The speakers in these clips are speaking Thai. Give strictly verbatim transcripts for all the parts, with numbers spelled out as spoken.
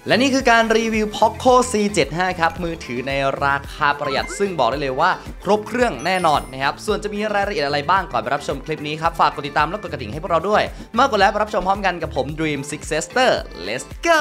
และนี่คือการรีวิว Poco ซี เจ็ดสิบห้า ครับมือถือในราคาประหยัดซึ่งบอกได้เลยว่าครบเครื่องแน่นอนนะครับส่วนจะมีรายละเอียดอะไรบ้างก่อนไปรับชมคลิปนี้ครับฝากกดติดตามและกดกระดิ่งให้พวกเราด้วยเมื่อกดแล้วไปรับชมพร้อมกันกับผม Dream Successor Let's go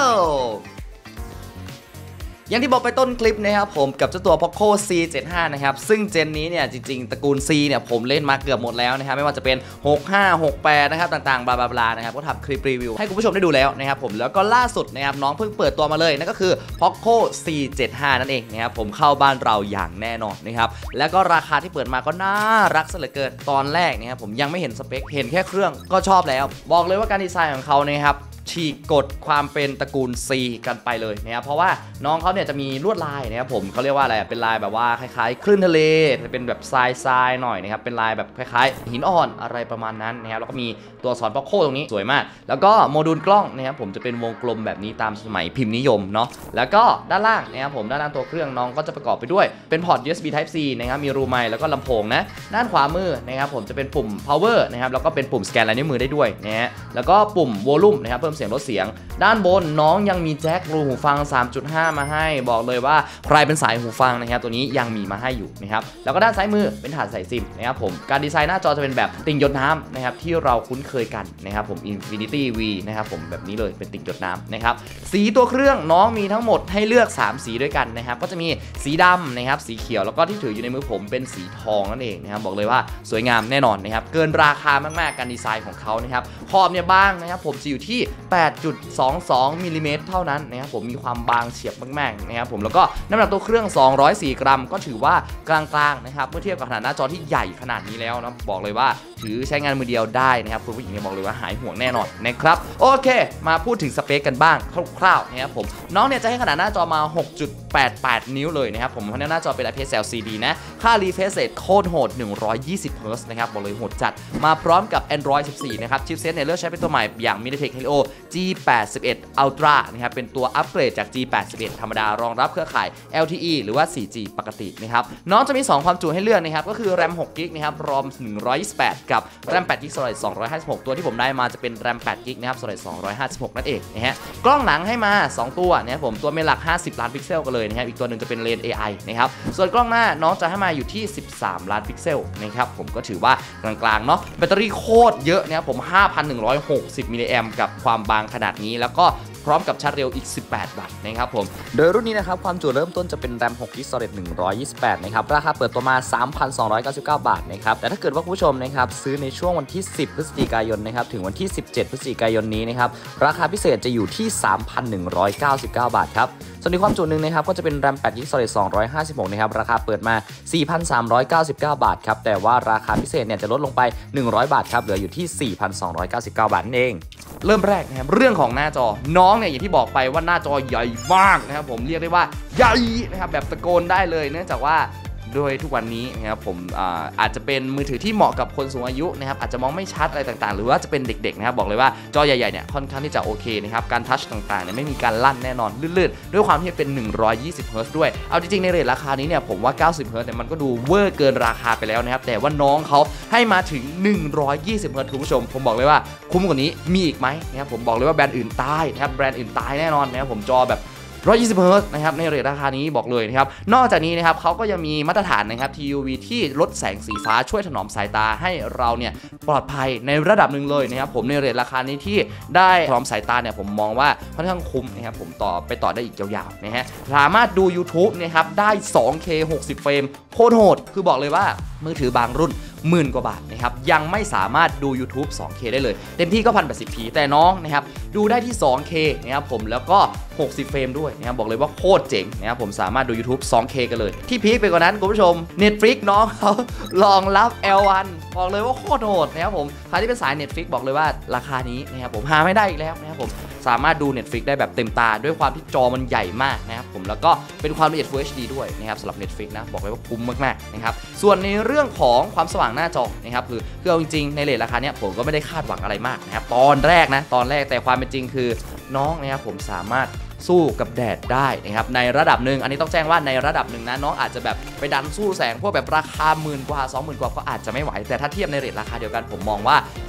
อย่างที่บอกไปต้นคลิปนะครับผมกับเจ้าตัว Poco ซี เจ็ดสิบห้า นะครับซึ่งเจนนี้เนี่ยจริงๆตระกูล C เนี่ยผมเล่นมาเกือบหมดแล้วนะครับไม่ว่าจะเป็นหกห้า หกแปดนะครับต่างๆบลาบลานะครับก็ทำคลิปรีวิวให้คุณผู้ชมได้ดูแล้วนะครับผมแล้วก็ล่าสุดนะครับน้องเพิ่งเปิดตัวมาเลยนั่นก็คือ Poco ซี เจ็ดสิบห้า นั่นเองนะครับผมเข้าบ้านเราอย่างแน่นอนนะครับแล้วก็ราคาที่เปิดมาก็น่ารักซะเหลือเกินตอนแรกนะครับผมยังไม่เห็นสเปคเห็นแค่เครื่องก็ชอบแล้วบอกเลยว่าการดีไซน์ของเขานะครับฉีกกฎความเป็นตระกูล C กันไปเลยนะครับเพราะว่าน้องเขาเนี่ยจะมีลวดลายนะครับผมเขาเรียกว่าอะไรเป็นลายแบบว่าคล้ายๆคลื่นทะเลเป็นแบบทรายทรายหน่อยนะครับเป็นลายแบบคล้ายๆหินอ่อนอะไรประมาณนั้นนะครับแล้วก็มีตัวสอนพ็อกโคตรงนี้สวยมากแล้วก็โมดูลกล้องนะครับผมจะเป็นวงกลมแบบนี้ตามสมัยพิมพ์นิยมเนาะแล้วก็ด้านล่างนะครับผมด้านล่างตัวเครื่องน้องก็จะประกอบไปด้วยเป็นพอร์ต ยู เอส บี Type C นะครับมีรูไมค์แล้วก็ลำโพงนะด้านขวามือนะครับผมจะเป็นปุ่ม power นะครับแล้วก็เป็นปุ่มสแกนลายนิ้วมือได้ด้วยนะฮะแล้วก็ปุ่ม volume นะครับเพิ่มเสียงลดเสียงด้านบนน้องยังมีแจ็ครูหูฟัง สามจุดห้า มาให้บอกเลยว่าใครเป็นสายหูฟังนะครับตัวนี้ยังมีมาให้อยู่นะครับแล้วก็ด้านซ้ายมือเป็นถาดใส่ซิมนะครับผมการดีไซน์หน้าจอจะเป็นแบบติ่งหยดน้ำนะครับที่เราคุ้นเคยกันนะครับผม Infinity V นะครับผมแบบนี้เลยเป็นติ่งหยดน้ำนะครับสีตัวเครื่องน้องมีทั้งหมดให้เลือกสามสีด้วยกันนะครับก็จะมีสีดำนะครับสีเขียวแล้วก็ที่ถืออยู่ในมือผมเป็นสีทองนั่นเองนะครับบอกเลยว่าสวยงามแน่นอนนะครับเกินราคามากๆการดีไซน์ของเขานะครับขอบเนี่ยบางนะครับผมจะอยู่ที่ แปดจุดสองสองมิลลิเมตรเท่านั้นนะครับผมมีความบางเฉียบมากๆนะครับผมแล้วก็น้ำหนักตัวเครื่องสองร้อยสี่กรัมก็ถือว่ากลางๆนะครับเมื่อเทียบกับขนาดหน้าจอที่ใหญ่ขนาดนี้แล้วนะบอกเลยว่าถือใช้งานมือเดียวได้นะครับคุณผู้หญิงเนี่ยบอกเลยว่าหายห่วงแน่นอนนะครับโอเคมาพูดถึงสเปคกันบ้างคร่าวๆนะครับผมน้องเนี่ยจะให้ขนาดหน้าจอมา หกจุดแปดแปด นิ้วเลยนะครับผมเพราะหน้าจอเป็น ไอ พี เอส แอล ซี ดี นะค่า refresh rate โคตรโหดหนึ่งร้อยยี่สิบ เฮิร์ตซ์ นะครับบอกเลยโหดจัดมาพร้อมกับ Android สิบสี่ นะครับชิปเซตเนี่ยเลือกใช้เป็นตัวใหม่อย่าง MediaTek Helio จี แปดสิบเอ็ด Ultra นะครับเป็นตัวอัปเกรดจาก จี แปดสิบเอ็ด ธรรมดารองรับเครือข่าย แอล ที อี หรือว่า โฟร์จี ปกตินะครับน้องจะมีสองความจุให้เลือกนะครับก็คือ แรม หกกิกะ นะครับ รอม หนึ่งร้อยยี่สิบแปด กับ แรม แปดกิกะ Storage สองร้อยห้าสิบหก ตัวที่ผมได้มาจะเป็น แรม แปดกิกะ นะครับ Storage สองร้อยห้าสิบหก นั่นเองนะฮะกล้องหลังให้มาสองตัวนะครับผมตัวเมนหลักห้าสิบล้านพิกเซลกันเลยนะครับอีกตัวหนึ่งจะเป็นเลนส์ เอ ไอ นะครับส่วนกล้องหน้าน้องจะให้มาอยู่ที่สิบสามล้านพิกเซลนะครับผมก็ถือว่ากลางๆเนาะแบตเตอรี่โคตรเยอะนะครับผม ห้าพันหนึ่งร้อยหกสิบ มิลลิแอมป์กับความบางขนาดนี้แล้วก็พร้อมกับชาร์จเร็วอีกสิบแปดวัตต์นะครับผมโดยรุ่นนี้นะครับความจุเริ่มต้นจะเป็น แรม หกกิกะ Storage หนึ่งร้อยยี่สิบแปด นะครับราคาเปิดตัวมา สามพันสองร้อยเก้าสิบเก้า บาทนะครับแต่ถ้าเกิดว่าคุณผู้ชมนะครับซื้อในช่วงวันที่สิบพฤศจิกายนนะครับถึงวันที่สิบเจ็ดพฤศจิกายนนี้นะครับราคาพิเศษจะอยู่ที่ สามพันหนึ่งร้อยเก้าสิบเก้า บาทครับส่วนในความจุหนึ่งนะครับก็จะเป็น แรม แปดกิกะ Storage สองร้อยห้าสิบหก นะครับราคาเปิดมา สี่พันสามร้อยเก้าสิบเก้า บาทครับแต่ว่าราคาพิเศษเนี่ยจะลดลงไปหนึ่งร้อยบาทครับเหลืออยู่ที่ สี่พันสองร้อยเก้าสิบเก้า บาทนั่นเองเริ่มแรกนะครับเรื่องของหน้าจอน้องเนี่ยอย่างที่บอกไปว่าหน้าจอใหญ่มากนะครับผมเรียกได้ว่าใหญ่นะครับแบบตะโกนได้เลยเนื่องจากว่าโดยทุกวันนี้นะครับผม อาอาจจะเป็นมือถือที่เหมาะกับคนสูงอายุนะครับอาจจะมองไม่ชัดอะไรต่างๆหรือว่าจะเป็นเด็กๆนะครับบอกเลยว่าจอใหญ่ๆเนี่ยค่อนข้างที่จะโอเคนะครับการทัชต่างๆเนี่ยไม่มีการลั่นแน่นอนลื่นๆด้วยความที่เป็นหนึ่งร้อยยี่สิบเฮิร์ตซ์ด้วยเอาจริงๆในเรทราคานี้เนี่ยผมว่าเก้าสิบเฮิร์ตซ์เนี่ยมันก็ดูเวอร์เกินราคาไปแล้วนะครับแต่ว่าน้องเขาให้มาถึงหนึ่งร้อยยี่สิบเฮิร์ตซ์คุณผู้ชมผมบอกเลยว่าคุ้มกว่านี้มีอีกไหมนะครับผมบอกเลยว่าแบรนด์อื่นตายนะครับแบรนด์อื่นตายแน่นอนนะครับผมจอแบบหนึ่งร้อยยี่สิบ เฮิร์ตซ์นะครับในเรทราคานี้บอกเลยนะครับนอกจากนี้นะครับเขาก็ยังมีมาตรฐานนะครับ ที ยู วี ที่ลดแสงสีฟ้าช่วยถนอมสายตาให้เราเนี่ยปลอดภัยในระดับหนึ่งเลยนะครับผมในเรทราคานี้ที่ได้ถนอมสายตาเนี่ยผมมองว่าค่อนข้างคุ้มนะครับผมต่อไปต่อได้อีกยาวๆนะฮะสามารถดู YouTube นะครับได้ สองเค หกสิบ เฟรมโคตรโหดคือบอกเลยว่ามือถือบางรุ่นหมื่นกว่าบาทนะครับยังไม่สามารถดู YouTube สองเค ได้เลยเต็มที่ก็ หนึ่งพันแปดสิบพี แต่น้องนะครับดูได้ที่ สองเค นะครับผมแล้วก็หกสิบเฟรมด้วยนะครับบอกเลยว่าโคตรเจ๋งนะครับผมสามารถดู YouTube สองเค กันเลยที่พีคไปกว่านั้นคุณผู้ชม Netflix น้องเขารองรับ แอล วัน บอกเลยว่าโคตรโหดนะครับผมใครที่เป็นสาย Netflix บอกเลยว่าราคานี้นะครับผมหาไม่ได้อีกแล้วนะครับผมสามารถดู Netflix ได้แบบเต็มตาด้วยความที่จอมันใหญ่มากนะครับผมแล้วก็เป็นความละเอียด Full เอช ดี ด้วยนะครับสำหรับ Netflix นะบอกเลยว่าคุ้มมากๆนะครับส่วนในเรื่องของความสว่างหน้าจอนะครับคือคือเอาจริงๆในเรทราคาเนี้ยผมก็ไม่ได้คาดหวังอะไรมากนะครับตอนแรกนะตอนแรกแต่ความเป็นจริงคือน้องนะครับผมสามารถสู้กับแดดได้นะครับในระดับหนึ่งอันนี้ต้องแจ้งว่าในระดับหนึ่งนะน้องอาจจะแบบไปดันสู้แสงพวกแบบราคาหมื่นกว่า สองหมื่น กว่าก็อาจจะไม่ไหวแต่ถ้าเทียบในเรทราคาเดียวกันผมมองว่า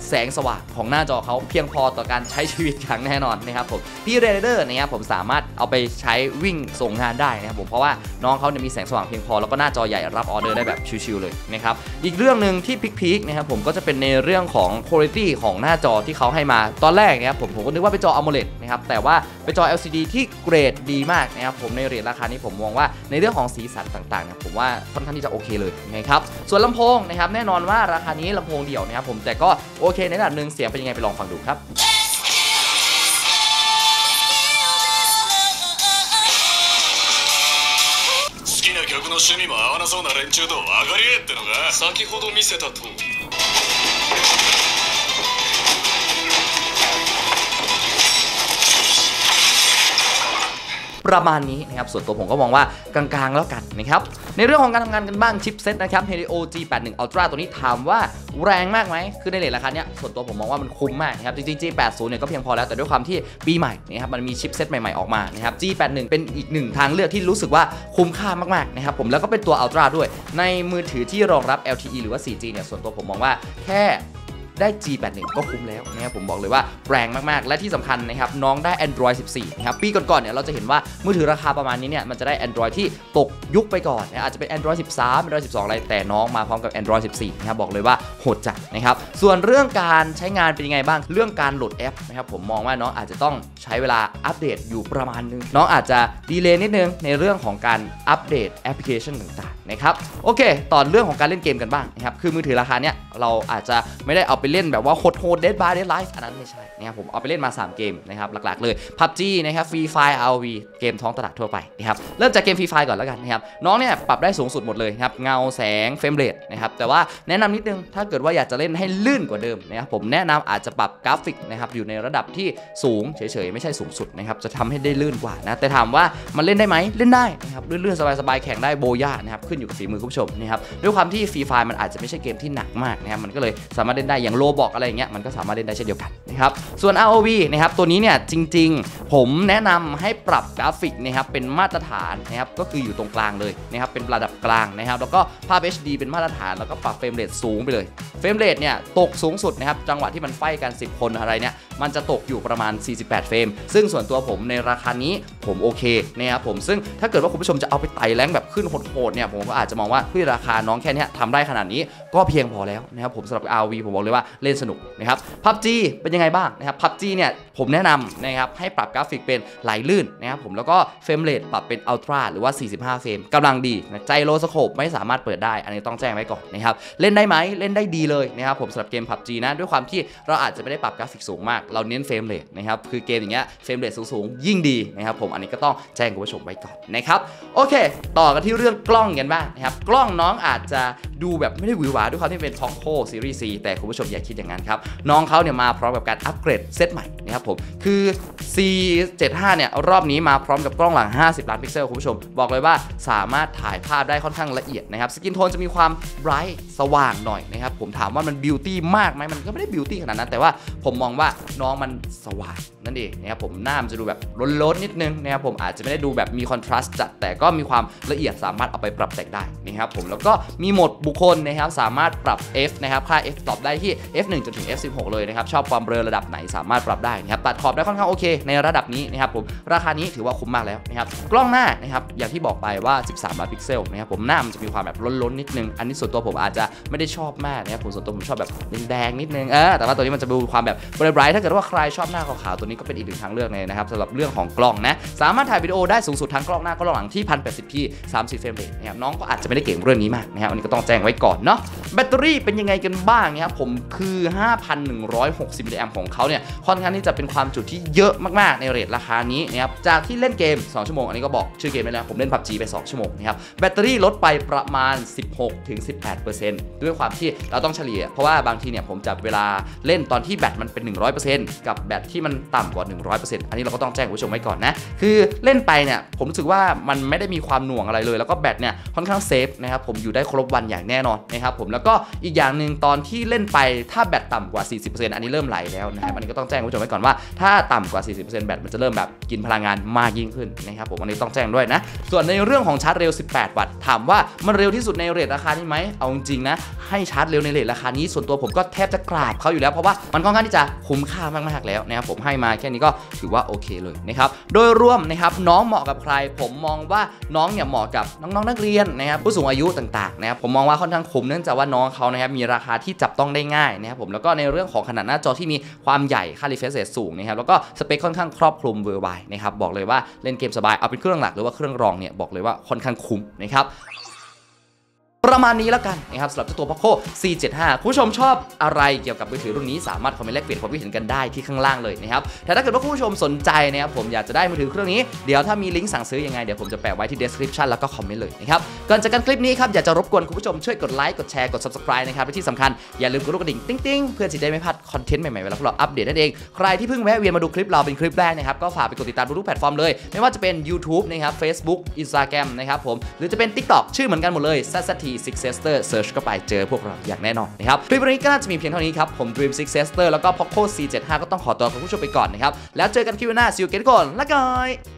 แสงสว่างของหน้าจอเขาเพียงพอต่อการใช้ชีวิตอย่างแน่นอนนะครับผมพี่เรเดอร์นะครับผมสามารถเอาไปใช้วิ่งส่งงานได้นะครับผมเพราะว่าน้องเขาเนี่ยมีแสงสว่างเพียงพอแล้วก็หน้าจอใหญ่รับออเดอร์ได้แบบชิวๆเลยนะครับอีกเรื่องนึงที่พีคๆนะครับผมก็จะเป็นในเรื่องของ quality ของหน้าจอที่เขาให้มาตอนแรกนะครับผมผมก็นึกว่าเป็นจอ AMOLED นะครับแต่ว่าเป็นจอ แอล ซี ดี ที่เกรดดีมากนะครับผมในเรทราคานี้ผมมองว่าในเรื่องของสีสันต่างๆนะผมว่าค่อนข้างที่จะโอเคเลยนะครับส่วนลำโพงนะครับแน่นอนว่าราคานี้ลำโพงเดี่ยวนะครับผมแต่ก็โอเคในระดับหนึ่งเสียงเป็นยังไงไปลองฟังดูครับ曲の趣味も合わなそうな連中と分かり合えってのが先ほど見せた通りประมาณนี้นะครับส่วนตัวผมก็มองว่ากลางๆแล้วกันนะครับในเรื่องของการทำงานกันบ้างชิปเซ็ตนะครับ Helio จี แปดสิบเอ็ด Ultra ตัวนี้ถามว่าแรงมากไหมคือในเรทราคาเนี้ยส่วนตัวผมมองว่ามันคุ้มมากนะครับจริงๆ จี แปดสิบ เนี่ยก็เพียงพอแล้วแต่ด้วยความที่ปีใหม่นะครับมันมีชิปเซ็ตใหม่ๆออกมานะครับ จี แปดสิบเอ็ด เป็นอีกหนึ่งทางเลือกที่รู้สึกว่าคุ้มค่ามากๆนะครับผมแล้วก็เป็นตัว Ultra ด้วยในมือถือที่รองรับ แอล ที อี หรือว่า โฟร์จี เนี่ยส่วนตัวผมมองว่าแค่ได้ จี แปดสิบเอ็ด ก็คุ้มแล้วนะครับผมบอกเลยว่าแรงมากๆและที่สำคัญนะครับน้องได้ Android สิบสี่ นะครับปีก่อนๆเนี่ยเราจะเห็นว่ามือถือราคาประมาณนี้เนี่ยมันจะได้ Android ที่ตกยุคไปก่อนนะอาจจะเป็น Android สิบสาม Android สิบสอง อะไรแต่น้องมาพร้อมกับ Android สิบสี่ นะครับบอกเลยว่าโหดจัดนะครับส่วนเรื่องการใช้งานเป็นยังไงบ้างเรื่องการโหลดแอปนะครับผมมองว่าน้องอาจจะต้องใช้เวลาอัปเดตอยู่ประมาณนึงน้องอาจจะดีเลย์นิดนึงในเรื่องของการอัปเดตแอปพลิเคชันต่างๆนะครับโอเคตอนเรื่องของการเล่นเกมกันบ้างนะครับคือมือถือราคาเนี้ยเราอาจจะไม่ได้เอาไปเล่นแบบว่าโหด Dead by Daylight อันนั้นไม่ใช่นะครับผมเอาไปเล่นมาสามเกมนะครับหลักๆเลย พับจี นะครับ Free Fire อาร์ โอ วี เกมท้องตลาดทั่วไปนะครับเริ่มจากเกม Free Fire ก่อนแล้วกันนะครับน้องเนี่ยปรับได้สูงสุดหมดเลยครับเงาแสงเฟรมเรทนะครับแต่ว่าแนะนำนิดนึงถ้าเกิดว่าอยากจะเล่นให้ลื่นกว่าเดิมนะครับผมแนะนำอาจจะปรับกราฟิกนะครับอยู่ในระดับที่สูงเฉยๆไม่ใช่สูงสุดนะครับจะทำให้ได้ลื่นกว่านะแต่ถามว่ามันเล่นได้ไหมเล่นได้นะครับลื่นๆสบายๆแข่งได้โบย่านะครับขึ้นอยู่กับฝีมือคุณผู้ชมนะครับด้วยความที่ Free Fire มันอาจจะไม่ใช่เกมที่หนักมากนะครับมันก็เลยสามารถเล่นได้อย่างโลบอกอะไรอย่างเงี้ยมันก็สามารถเล่นได้เช่นเดียวกันนะครับส่วน อาร์ โอ วี นะครับตัวนี้เนี่ยจริงๆผมแนะนำให้ปรับกราฟิกนะครับเป็นมาตรฐานนะครับก็คืออยู่ตรงกลางเลยนะครับเป็นระดับกลางนะครับแล้วก็ภาพ เอช ดี เป็นมาตรฐานแล้วก็ปรับเฟรมเรทสูงไปเลยเฟรมเรทเนี่ยตกสูงสุดนะครับจังหวะที่มันไฟกันสิบคนอะไรเนี่ยมันจะตกอยู่ประมาณสี่สิบแปดเฟรมซึ่งส่วนตัวผมในราคานี้ผมโอเคนะครับผมซึ่งถ้าเกิดว่าคุณผู้ชมจะเอาไปไต่แรงแบบขึ้นโหดๆเนี่ยผมก็อาจจะมองว่าที่ราคาน้องแค่นี้ทำได้ขนาดนี้ก็เพียงพอแล้วนะครับผมสำหรับ อาร์ โอ วี ผมบอกเลยว่าเล่นสนุกนะครับ พับจี เป็นยังไงบ้างนะครับ พับจี เนี่ยผมแนะนำนะครับให้ปรับกราฟิกเป็นไหลลื่นนะครับผมแล้วก็เฟรมเรทปรับเป็นอัลตร้าหรือว่าสี่สิบห้าเฟรมกำลังดีนะไจโรสโคปไม่สามารถเปิดได้อันนี้ต้องแจ้งไว้ก่อนนะครับเล่นได้ไหมเล่นได้ดีเลยนะครับผมสำหรับเกม พับจี นะด้วยความที่เราอาจจะไม่ได้ปรับกราฟิกสูงมากเราเน้นเฟรมเรทนะครับคือเกมอย่างเงี้ยเฟรมเรทสูงๆยิ่งดีนะครับผมอันนี้ก็ต้องแจ้งคุณผู้ชมไว้ก่อนนะครับโอเคต่อกันที่เรื่องกล้องกันบ้างนะครับกล้องน้องอาจจะดูแบบไม่ได้หวือหวาด้วยความที่เป็น Poco Series C แต่คุณผู้ชมอย่าคิดอย่างนั้นครับน้องเขาเนี่ยมาพร้อมกับการอัปเกรดเซตใหม่นะครับผมคือ ซี เจ็ดสิบห้า เนี่ยรอบนี้มาพร้อมกับกล้องหลังห้าสิบล้านพิกเซลคุณผู้ชมบอกเลยว่าสามารถถ่ายภาพได้ค่อนข้างละเอียดนะครับสกินโทนจะมีความไบรท์สว่างหน่อยนะครับผมถามว่ามันบิวตี้มากไหมมันก็ไม่ได้บิวตี้ขนาดนั้นแต่ว่าผมมองว่าน้องมันสว่างนั่นเองนะครับผมหน้ามันจะดูแบบล้นๆนิดนึงนะครับผมอาจจะไม่ได้ดูแบบมีคอนทราสต์จัดแต่ก็มีความละเอียดสามารถเอาไปปรับแต่งได้นะครับผมแล้วก็มีโหมดบุคคลนะครับสามารถปรับ F นะครับค่า F ตอบได้ที่ เอฟ หนึ่ง จนถึง เอฟ สิบหก เลยนะครับชอบความเบลอระดับไหนสามารถปรับได้นะครับตัดขอบได้ค่อนข้างโอเคในระดับนี้นะครับผมราคานี้ถือว่าคุ้มมากแล้วนะครับกล้องหน้านะครับอย่างที่บอกไปว่าสิบสามล้านพิกเซลนะครับผมหน้ามันจะมีความแบบล้นๆนิดนึงอันนี้ส่วนตัวผมอาจจะไม่ได้ชอบมากนะครับผมส่วนตัวผมชอบแบบแดงๆนิดนึงเออแต่ว่าตัวนี้มันจะดูความแบบไบรท์ถ้าเกิดว่าใครชอบหน้าขาวๆตัวนี้ก็เป็นอีกหนึ่งทางเลือกเลยนะครับสำหรับเรื่องของกล้องนะสามารถถ่ายวิดีโอได้สูงสุดทั้งกล้องหน้ากล้องหลังที่ หนึ่งพันแปดสิบพี สามสิบเฟรมเรทนะครับน้องก็อาจจะไม่ได้เก่งเรื่องนี้มากนะครับอันนี้ก็ต้องแจ้งไว้ก่อนเนาะแบตเตอรี่เป็นยังไงกันบ้างนะครับผมคือ ห้าพันหนึ่งร้อยหกสิบ มิลลิแอมป์ของเขาเนี่ยค่อนข้างที่จะเป็นความจุที่เยอะมากๆในเรทราคานี้นะครับจากที่เล่นเกมสองชั่วโมงอันนี้ก็บอกชื่อเกมไปแล้วผมเล่น พับจี ไปสองชั่วโมงนะครับแบตเตอรี่ลดไปประมาณ สิบหกถึงสิบแปดเปอร์เซ็นต์ ด้วยความที่เราต้องเฉลี่ยเพราะว่าบางทีเนี่ยผมจับเวลาเล่นตอนที่แบตมันเป็น หนึ่งร้อยเปอร์เซ็นต์ กับแบตที่มันต่ต่ำกว่า หนึ่งร้อยเปอร์เซ็นต์ อันนี้เราก็ต้องแจ้งผู้ชมไว้ก่อนนะคือเล่นไปเนี่ยผมรู้สึกว่ามันไม่ได้มีความหน่วงอะไรเลยแล้วก็แบตเนี่ยค่อนข้างเซฟนะครับผมอยู่ได้ครบวันอย่างแน่นอนนะครับผมแล้วก็อีกอย่างหนึ่งตอนที่เล่นไปถ้าแบตต่ำกว่า สี่สิบเปอร์เซ็นต์ อันนี้เริ่มไหลแล้วนะครับอันนี้ก็ต้องแจ้งผู้ชมไว้ก่อนว่าถ้าต่ำกว่า สี่สิบเปอร์เซ็นต์ แบตมันจะเริ่มแบบกินพลังงานมากยิ่งขึ้นนะครับผมอันนี้ต้องแจ้งด้วยนะส่วนในเรื่องของชาร์จเร็วสิบแปดวัตต์ถามว่ามันเร็วที่สุดในเรทราคานี้ไหมเอาจริงๆนะให้ชาร์จเร็วในเรทราคานี้ส่วนตัวผมก็แทบจะกราบเขาอยู่แล้วเพราะว่ามันค่อนข้างที่จะคุ้มค่ามากๆแล้วนะครับผมให้มาแค่นี้ก็ถือว่าโอเคเลยนะครับโดยรวมนะครับน้องเหมาะกับใครผมมองว่าน้องเนี่ยเหมาะกับน้องๆนักเรียนนะครับผู้สูงอายุต่างๆนะครับผมมองว่าค่อนข้างคุ้มเนื่องจากว่าน้องเขานะครับมีราคาที่จับต้องได้ง่ายนะครับผมแล้วก็ในเรื่องของขนาดหน้าจอที่มีความใหญ่ค่า refresh rate สูงนะครับแล้วก็สเปคค่อนข้างครอบคลุมเวอร์ไวนะครับบอกเลยว่าเล่นเกมสบายเอาเป็นเครื่องหลักหรือว่าเครื่องรองเนี่ยบอกเลยว่าค่อนข้างคุ้มนะครับประมาณนี้แล้วกันนะครับสำหรับเจ้าตัว Poco ซี เจ็ดสิบห้า คุณผู้ชมชอบอะไรเกี่ยวกับมือถือรุ่นนี้สามารถคอมเมนต์แลกเปลี่ยนความคิดเห็นกันได้ที่ข้างล่างเลยนะครับแต่ถ้าเกิดว่าคุณผู้ชมสนใจนะครับผมอยากจะได้มือถือเครื่องนี้เดี๋ยวถ้ามีลิงก์สั่งซื้อยังไงเดี๋ยวผมจะแปะไว้ที่ description แล้วก็คอมเมนต์เลยนะครับก่อนจากกันคลิปนี้ครับอยากจะรบกวนคุณผู้ชมช่วยกดไลค์กดแชร์กด subscribe นะครับและที่สำคัญอย่าลืมกดลูกกระดิ่งติ๊งๆเพื่อที่จะได้ไม่พลาดคอนเทนต์ใหม่ๆเวลาเราอัปเดตนั่นเองใครที่เพิ่งแวะเวียนมาดูคลิปเราเป็นคลิปแรกนะครับก็ฝากไปกดติดตามทุกแพลตฟอร์มเลยไม่ว่าจะเป็น YouTube นะครับ Facebook Instagram นะครับผมหรือจะเป็น TikTok ชื่อเหมือนกันหมดเลย ซัด ซี Six Sister Search เข้าไปเจอพวกเราอย่างแน่นอนนะครับคลิปวันนี้ก็น่าจะมีเพียงเท่านี้ครับผม Dream Six Sister แล้วก็ Poco ซี เจ็ดสิบห้า ก็ต้องขอตัวคุณผู้ชมไปก่อนนะครับแล้วเจอกันคลิปหน้า See you again ก่อนละกัน